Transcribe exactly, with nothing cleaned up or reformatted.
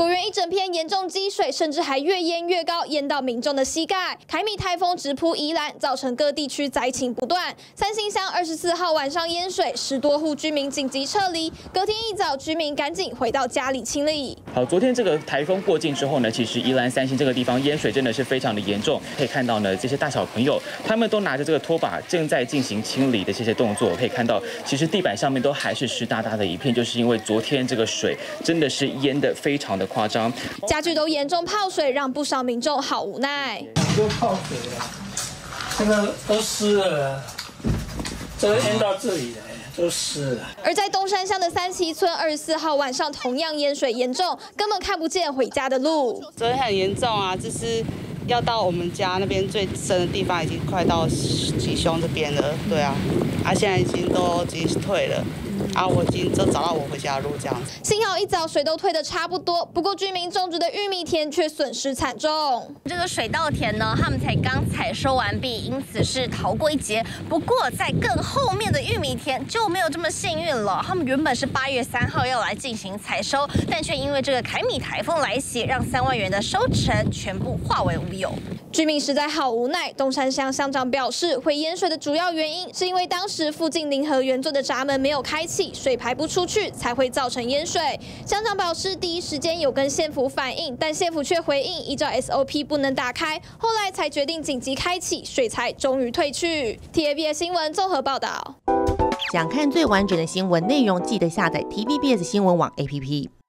果园一整片严重积水，甚至还越淹越高，淹到民众的膝盖。凯米台风直扑宜兰，造成各地区灾情不断。三星乡二十四号晚上淹水，十多户居民紧急撤离。隔天一早，居民赶紧回到家里清理。 好，昨天这个台风过境之后呢，其实宜兰三星这个地方淹水真的是非常的严重。可以看到呢，这些大小朋友他们都拿着这个拖把，正在进行清理的这些动作。可以看到，其实地板上面都还是湿哒哒的一片，就是因为昨天这个水真的是淹得非常的夸张， 家具都严重泡水，让不少民众好无奈。 都泡水了，这个都湿了，这个淹到这里了。都湿了。 而在东山乡的三旗村，二十四号晚上同样淹水严重，根本看不见回家的路。 昨天很严重啊，就是要到我们家那边最深的地方，已经快到吉凶这边了。对啊，啊现在已经都已经退了。啊，我已经就找到我回家的路这样子。 幸好一早水都退得差不多，不过居民种植的玉米田却损失惨重。 这个水稻田呢，他们才刚采收完毕，因此是逃过一劫。不过在更后面的玉米田就没有这么幸运了。他们原本是八月三号要来进行采收，但却因为这个凯米台风来袭，让三万元的收成全部化为乌有。 居民实在好无奈。东山乡乡长表示，会淹水的主要原因是因为当时附近林河原作的闸门没有开启，水排不出去，才会造成淹水。乡长表示，第一时间有跟县府反映，但县府却回应依照 S O P 不能打开，后来才决定紧急开启，水才终于退去。T V B S 新闻综合报道。 想看最完整的新闻内容，记得下载 T V B S 新闻网 A P P。